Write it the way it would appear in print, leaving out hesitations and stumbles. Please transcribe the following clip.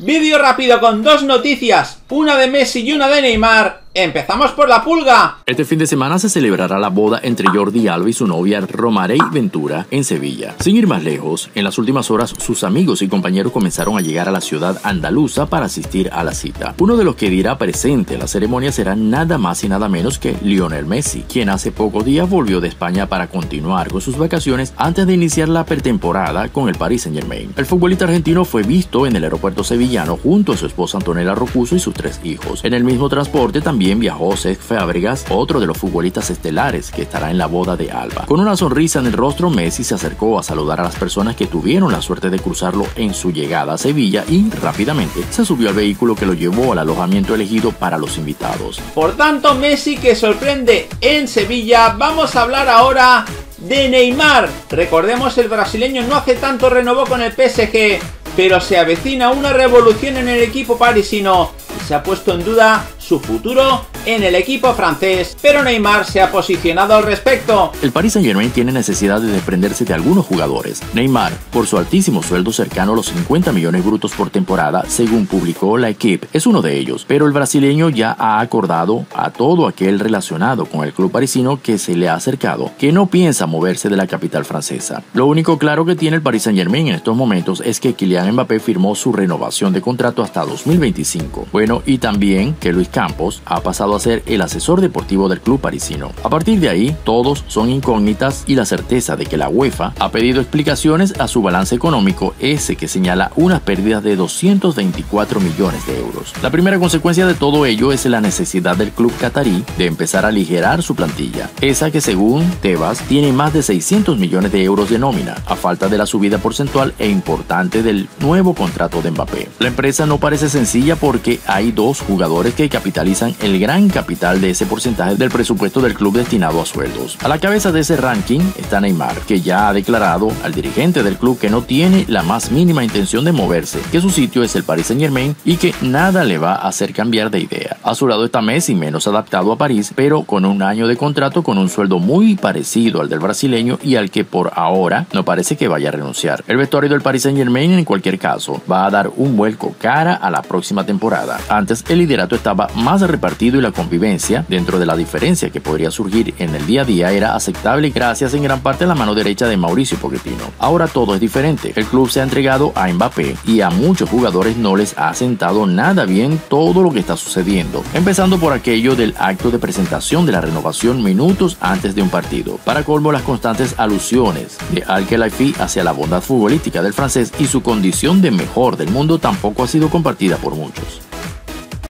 Vídeo rápido con dos noticias, una de Messi y una de Neymar. ¡Empezamos por la pulga! Este fin de semana se celebrará la boda entre Jordi Alba y su novia Romarey Ventura en Sevilla. Sin ir más lejos, en las últimas horas sus amigos y compañeros comenzaron a llegar a la ciudad andaluza para asistir a la cita. Uno de los que dirá presente en la ceremonia será nada más y nada menos que Lionel Messi, quien hace pocos días volvió de España para continuar con sus vacaciones antes de iniciar la pretemporada con el Paris Saint-Germain. El futbolista argentino fue visto en el aeropuerto sevillano junto a su esposa Antonella Roccuzzo y sus 3 hijos. En el mismo transporte también viajó Cesc Fábregas, otro de los futbolistas estelares que estará en la boda de Alba. Con una sonrisa en el rostro, Messi se acercó a saludar a las personas que tuvieron la suerte de cruzarlo en su llegada a Sevilla y rápidamente se subió al vehículo que lo llevó al alojamiento elegido para los invitados. Por tanto, Messi que sorprende en Sevilla. Vamos a hablar ahora de Neymar. Recordemos, el brasileño no hace tanto renovó con el PSG, pero se avecina una revolución en el equipo parisino y se ha puesto en duda su futuro en el equipo francés, pero Neymar se ha posicionado al respecto. El Paris Saint-Germain tiene necesidad de desprenderse de algunos jugadores. Neymar, por su altísimo sueldo cercano a los 50 millones brutos por temporada, según publicó la Equipe, es uno de ellos, pero el brasileño ya ha acordado a todo aquel relacionado con el club parisino que se le ha acercado que no piensa moverse de la capital francesa. Lo único claro que tiene el Paris Saint-Germain en estos momentos es que Kylian Mbappé firmó su renovación de contrato hasta 2025. Bueno, y también que Luis Campos ha pasado a ser el asesor deportivo del club parisino. A partir de ahí, todos son incógnitas y la certeza de que la UEFA ha pedido explicaciones a su balance económico, ese que señala unas pérdidas de 224 millones de euros. La primera consecuencia de todo ello es la necesidad del club catarí de empezar a aligerar su plantilla, esa que según Tebas tiene más de 600 millones de euros de nómina, a falta de la subida porcentual e importante del nuevo contrato de Mbappé. La empresa no parece sencilla porque hay dos jugadores que capitalizan el gran capital de ese porcentaje del presupuesto del club destinado a sueldos. A la cabeza de ese ranking está Neymar, que ya ha declarado al dirigente del club que no tiene la más mínima intención de moverse, que su sitio es el Paris Saint-Germain y que nada le va a hacer cambiar de idea. A su lado está Messi, menos adaptado a París, pero con un año de contrato con un sueldo muy parecido al del brasileño y al que por ahora no parece que vaya a renunciar. El vestuario del Paris Saint-Germain en cualquier caso va a dar un vuelco cara a la próxima temporada. Antes el liderato estaba más repartido y la convivencia, dentro de la diferencia que podría surgir en el día a día, era aceptable gracias en gran parte a la mano derecha de Mauricio Pochettino. Ahora todo es diferente. El club se ha entregado a Mbappé y a muchos jugadores no les ha sentado nada bien todo lo que está sucediendo, empezando por aquello del acto de presentación de la renovación minutos antes de un partido. Para colmo, las constantes alusiones de Al-Khelaifi hacia la bondad futbolística del francés y su condición de mejor del mundo tampoco ha sido compartida por muchos.